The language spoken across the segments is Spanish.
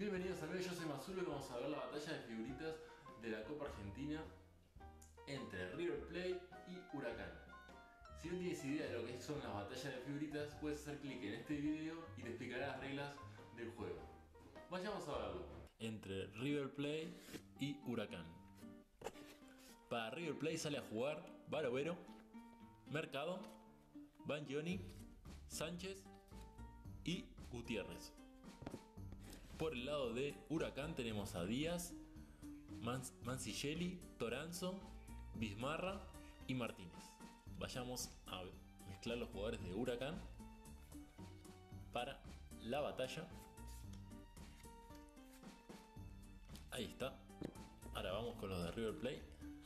Bienvenidos amigos, yo soy Mazuro y vamos a ver la batalla de figuritas de la Copa Argentina entre River Plate y Huracán. Si no tienes idea de lo que son las batallas de figuritas, puedes hacer clic en este video y te explicaré las reglas del juego. Vayamos a verlo. Entre River Plate y Huracán. Para River Plate sale a jugar Barovero, Mercado, Bangioni, Sánchez y Gutiérrez. Por el lado de Huracán tenemos a Díaz, Mancilhelli, Toranzo, Bismarra y Martínez. Vayamos a mezclar los jugadores de Huracán para la batalla. Ahí está. Ahora vamos con los de River Plate.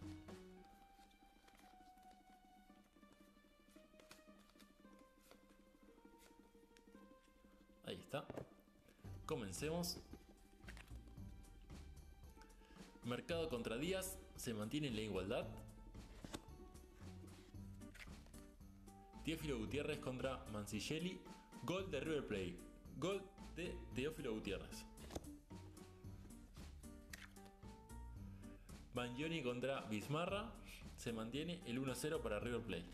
Ahí está. Comencemos. Mercado contra Díaz, se mantiene en la igualdad. Teófilo Gutiérrez contra Mancilhelli, gol de River Plate, gol de Teófilo Gutiérrez. Bangioni contra Bismarra, se mantiene el 1-0 para River Plate.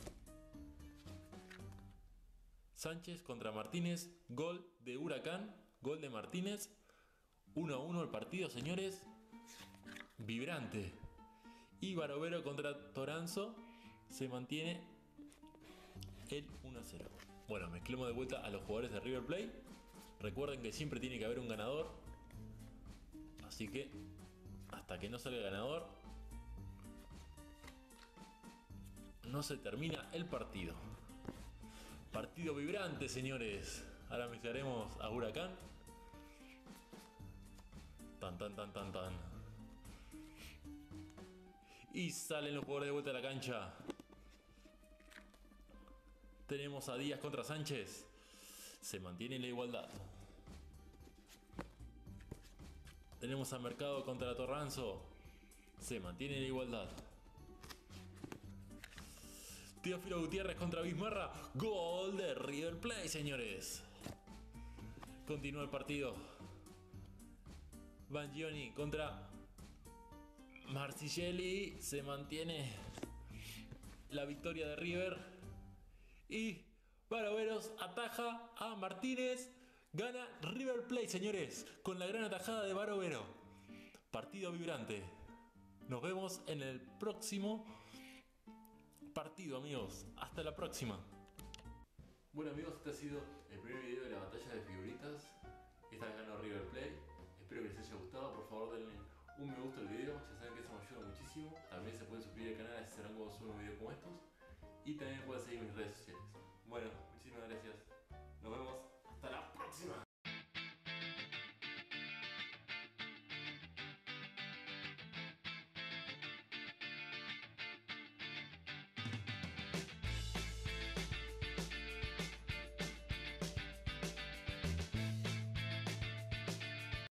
Sánchez contra Martínez, gol de Huracán, gol de Martínez, 1-1 el partido, señores. Vibrante. Y Barovero contra Toranzo, se mantiene el 1-0. Bueno, mezclemos de vuelta a los jugadores de River Plate. Recuerden que siempre tiene que haber un ganador, así que hasta que no salga el ganador no se termina el partido. Partido vibrante, señores. Ahora mezclaremos a Huracán. Tan tan tan tan tan. Y salen los jugadores de vuelta a la cancha. Tenemos a Díaz contra Sánchez. Se mantiene la igualdad. Tenemos a Mercado contra Toranzo. Se mantiene la igualdad. Teófilo Gutiérrez contra Bismarra. Gol de River Plate, señores. Continúa el partido. Bangioni contra Mancilhelli. Se mantiene la victoria de River. Y Baroveros ataja a Martínez. Gana River Plate, señores, con la gran atajada de Barovero. Partido vibrante. Nos vemos en el próximo partido, amigos. Hasta la próxima. Bueno, amigos, este ha sido el primer video de la batalla de figuritas. Esta vez ganó River Plate. Espero que les haya gustado. Por favor, denle un me gusta al video. Ya saben que eso me ayuda muchísimo. También se pueden suscribir al canal, así serán cuando suba un video como estos. Y también pueden seguir mis redes sociales. Bueno, muchísimas gracias. Nos vemos hasta la próxima.